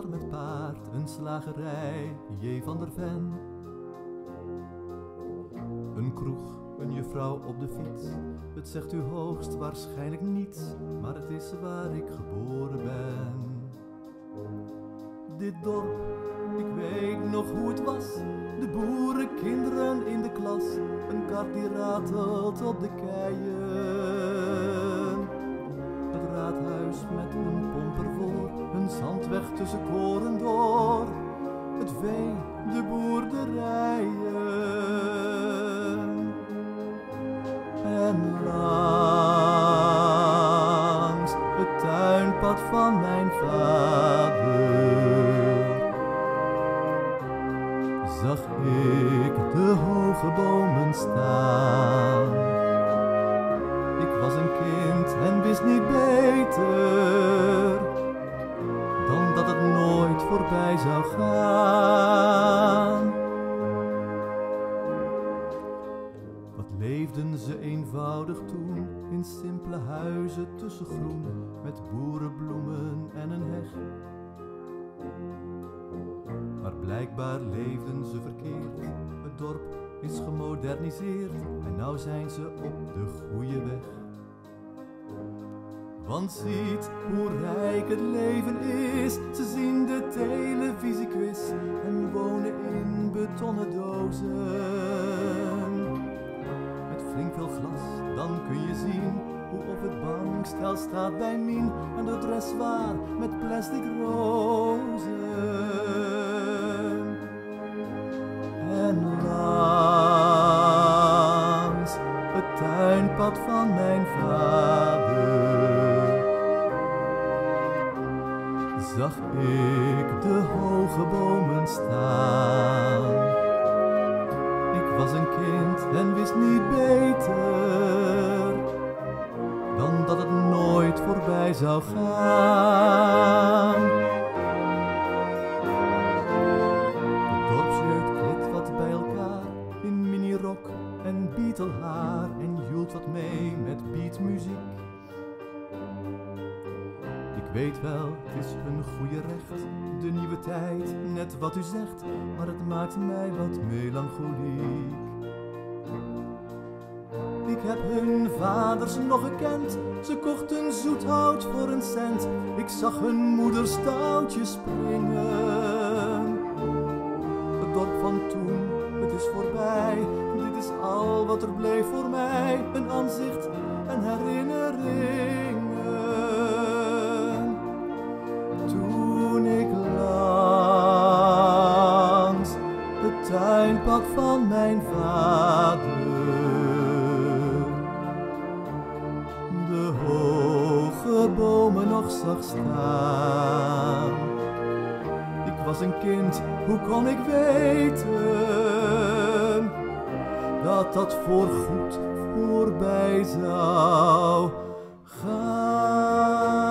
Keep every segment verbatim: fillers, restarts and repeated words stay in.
daar met paard, een slagerij, J. van der Ven. Een kroeg, een juffrouw op de fiets, het zegt u hoogst waarschijnlijk niets, maar het is waar ik geboren ben. Dit dorp, ik weet nog hoe het was, de boerenkinderen in de klas, een kar die ratelt op de keien. Het raadhuis met een pomp ervoor, een zandweg tussen koren door, het vee, de boerderijen. En langs het tuinpad van mijn vader zag ik de hoge bomen staan. Ik was een kind en wist niet beter dan dat het nooit voorbij zou gaan. Wat leefden ze eenvoudig toen in simpele huizen tussen groen, met boerenbloemen en een heg. Maar blijkbaar leefden ze verkeerd, het dorp is gemoderniseerd en nou zijn ze op de goede weg. Want ziet hoe rijk het leven is, ze zien de televisiequiz en wonen in betonnen dozen. Met flink veel glas, dan kun je zien hoe op het bankstel staat bij Mien en de dressoir met plastic rozen. En langs het tuinpad van mijn vader zag ik de hoge bomen staan. Ik was een kind en wist niet beter dan dat het nooit voorbij zou gaan. De dorpsjeugd kleedt wat bij elkaar in minirok en Beatle-haar en joelt wat mee met beatmuziek. Ik weet wel, het is een goede recht, de nieuwe tijd, net wat u zegt, maar het maakt mij wat melancholiek. Ik heb hun vaders nog gekend, ze kochten zoethout voor een cent. Ik zag hun moeders touwtjes springen. Het dorp van toen, het is voorbij, dit is al wat er bleef voor mij. Een aanzicht en herinneringen. Toen ik langs het tuinpad van mijn vader de hoge bomen nog zag staan. Ik was een kind, hoe kon ik weten dat dat voorgoed voorbij zou gaan.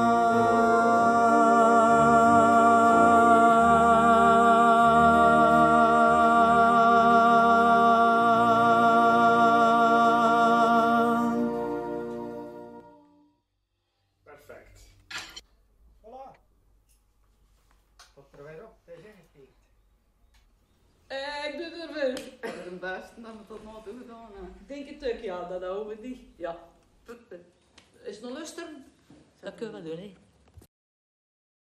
Denk het ook, ja, dat houden we niet. Ja, is het nog luisteren? Dat kunnen we doen, hè.